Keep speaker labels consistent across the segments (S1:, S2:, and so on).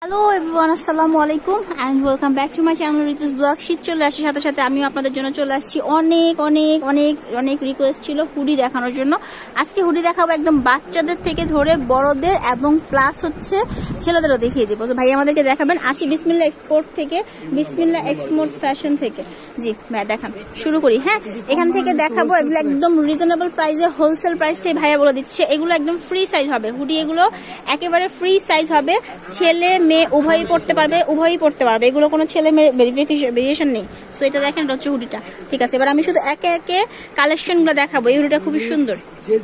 S1: Hello everyone, আসসালামু আলাইকুম and welcome back to my channel Ritu's blog. শীত চলে আসছে, সাথে সাথে আমিও আপনাদের জন্য চলে আসছি। অনেক অনেক অনেক অনেক রিকোয়েস্ট ছিল হুডি দেখানোর জন্য। আজকে হুডি দেখাবো একদম বাচ্চাদের থেকে ধরে বড়দের এবং প্লাস হচ্ছে ছেলেদেরও দেখিয়ে দিব। তো ভাই আমাদেরকে দেখাবেন। আছি বিসমিল্লা এক্সপোর্ট থেকে, বিসমিল্লা এক্সপোর্ট ফ্যাশন থেকে। জি ভাই দেখান, শুরু করি। হ্যাঁ, এখান থেকে দেখাবো এগুলো একদম রিজনেবল প্রাইসে, হোলসেল প্রাইসটাই ভাইয়া বলে দিচ্ছে। এগুলো একদম ফ্রি সাইজ হবে, হুডি এগুলো একেবারে ফ্রি সাইজ হবে। ছেলে মেয়ে উভয়ই পড়তে পারবে, উভয়ই পড়তে পারবে। এগুলো কোনো ছেলে মেয়ে ভেরিয়েশন নেই। সো এটা দেখেন, এটা হচ্ছে হুডিটা। ঠিক আছে, এবার আমি শুধু একে একে কালেকশনগুলো দেখাবো। এই হুডিটা খুবই সুন্দর।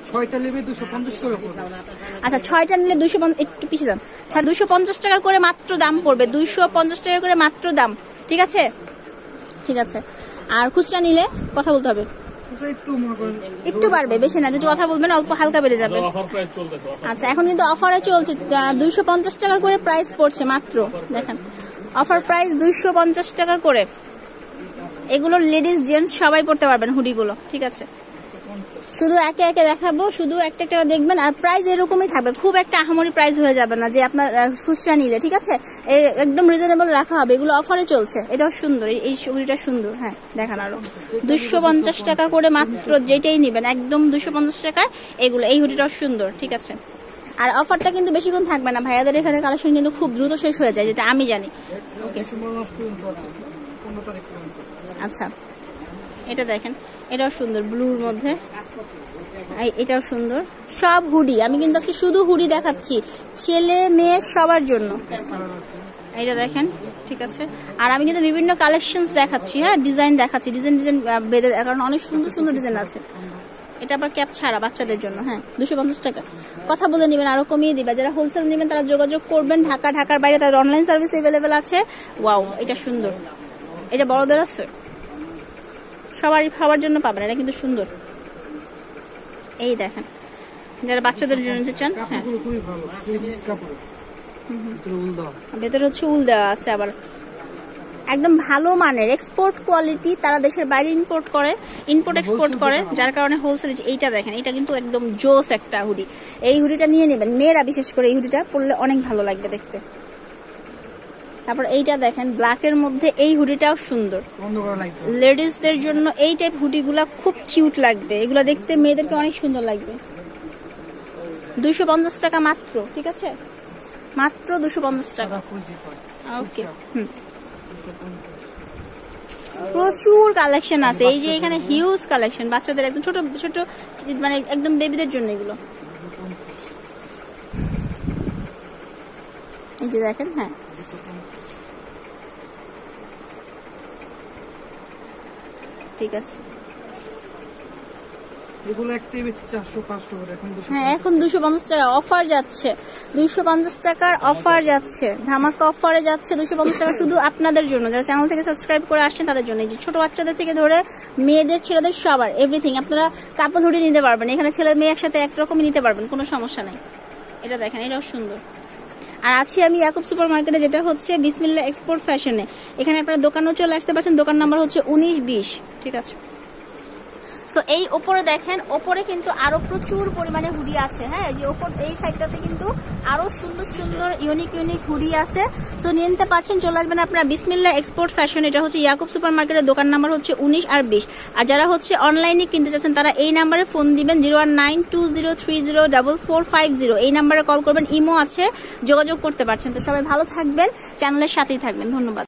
S1: আচ্ছা, 6টা নিলে 250, একটু পিছিয়ে যান। 250 টাকা করে মাত্র দাম পড়বে, 250 টাকা করে মাত্র দাম। ঠিক আছে, ঠিক আছে। আর খুচরা নিলে কথা বলতে হবে, একটু বাড়বে, বেশি না। যদি কথা বলবেন অল্প হালকা বেড়ে যাবে। আচ্ছা, এখন কিন্তু অফারে চলছে, 250 টাকা করে প্রাইস পড়ছে মাত্র। দেখেন, অফার প্রাইস 250 টাকা করে। এগুলো লেডিস জেন্টস সবাই পড়তে পারবেন হুডিগুলো। ঠিক আছে, শুধু একে একে দেখাবো, শুধু একটা একটা দেখবেন। আর প্রাইস এরকমই থাকবে, খুব একটা আহামরি প্রাইস হয়ে যাবে না যে আপনার খুচরা নিলে। ঠিক আছে, একদম রিজনেবল রাখা হবে। এগুলো অফারে চলছে। এটাও সুন্দর, এই হুডিটা সুন্দর। হ্যাঁ দেখান, আরো 250 টাকা করে মাত্র। যেটাই নেবেন একদম 250 টাকায় এগুলো। এই হুডিটাও সুন্দর। ঠিক আছে, আর অফারটা কিন্তু বেশিক্ষণ থাকবে না। ভাইয়াদের এখানে কালেকশন কিন্তু খুব দ্রুত শেষ হয়ে যায়, যেটা আমি জানি। আচ্ছা, এটা দেখেন, এটাও সুন্দর, ব্লুর মধ্যে। এটাও সুন্দর। সব হুডি, আমি কিন্তু আজকে শুধু হুডি দেখাচ্ছি, ছেলে মেয়ে সবার জন্য। এটা দেখেন, ঠিক আছে। আর আমি কিন্তু বিভিন্ন কালেকশন দেখাচ্ছি। হ্যাঁ, ডিজাইন দেখাচ্ছি, ডিজাইন বেঁধে, কারণ অনেক সুন্দর সুন্দর ডিজাইন আছে। এটা আবার ক্যাপ ছাড়া বাচ্চাদের জন্য। হ্যাঁ, 250 টাকা। কথা বলে নেবেন, আরো কমিয়ে দিবে। যারা হোলসেল নেবেন তারা যোগাযোগ করবেন। ঢাকার বাইরে তাদের অনলাইন সার্ভিস অ্যাভেলেবেল আছে। ওয়াও, এটা সুন্দর। এটা বড়দের আছে, সবার জন্য পাবেন। এটা কিন্তু সুন্দর। এই দেখেন, যারা বাচ্চাদের জন্য নিতে চান। হ্যাঁ, ভেতরে হচ্ছে উল দেওয়া আছে, আবার একদম ভালো মানের এক্সপোর্ট কোয়ালিটি। তারা দেশের বাইরে ইম্পোর্ট এক্সপোর্ট করে, যার কারণে হোলসেল। এইটা দেখেন, এটা কিন্তু একদম জোস একটা হুডি। এই হুডিটা নিয়ে নেবেন, মেয়েরা বিশেষ করে এই হুডিটা পরলে অনেক ভালো লাগবে দেখতে। তারপর এইটা দেখেন, ব্ল্যাকের মধ্যে। এই হুডিটাও সুন্দর, লেডিসদের জন্য এই টাইপ হুডিগুলা খুব কিউট লাগবে। এগুলো দেখতে মেয়েদেরকে অনেক সুন্দর লাগবে। 250 টাকা মাত্র। ঠিক আছে, মাত্র 250 টাকা। ওকে, প্রচুর কালেকশন আছে। এই যে এখানে হিউজ কালেকশন, বাচ্চাদের একদম ছোট ছোট, মানে একদম বেবিদের জন্য এগুলো। এই যে দেখেন। হ্যাঁ, ঠিক আছে। হ্যাঁ, এখন 250 টাকা অফার যাচ্ছে, 250 টাকার অফার যাচ্ছে, ধামাকা অফারে যাচ্ছে 250 টাকা শুধু আপনাদের জন্য, যারা চ্যানেল থেকে সাবস্ক্রাইব করে আসছেন তাদের জন্য। এই যে ছোট বাচ্চাদের থেকে ধরে মেয়েদের, ছেলেদের সবার এভরিথিং। আপনারা কাপল হুডি নিতে পারবেন, এখানে ছেলে মেয়ে একসাথে একরকমই নিতে পারবেন, কোনো সমস্যা নাই। এটা দেখেন, এটাও সুন্দর। আর আছি আমি ইয়াকুব সুপার মার্কেটে, যেটা হচ্ছে বিসমিল্লা এক্সপোর্ট ফ্যাশনে। এখানে আপনারা দোকানেও চলে আসতে পারছেন। দোকান নাম্বার হচ্ছে 19-20। ঠিক আছে। তো এই ওপরে দেখেন, ওপরে কিন্তু আরো প্রচুর পরিমাণে হুডি আছে। হ্যাঁ, যে ওপর এই সাইডটাতে কিন্তু আরো সুন্দর সুন্দর ইউনিক হুডি আছে। সো নিয়ে নিতে পারছেন, চলে আসবেন আপনারা বিসমিল্লা এক্সপোর্ট ফ্যাশন। এটা হচ্ছে ইয়াকুব সুপার মার্কেটের দোকান নাম্বার হচ্ছে 19 আর 20। আর যারা হচ্ছে অনলাইনে কিনতে চাচ্ছেন তারা এই নাম্বারে ফোন দিবেন, 0192030450। এই নাম্বারে কল করবেন, ইমো আছে, যোগাযোগ করতে পারছেন। তো সবাই ভালো থাকবেন, চ্যানেলের সাথেই থাকবেন। ধন্যবাদ।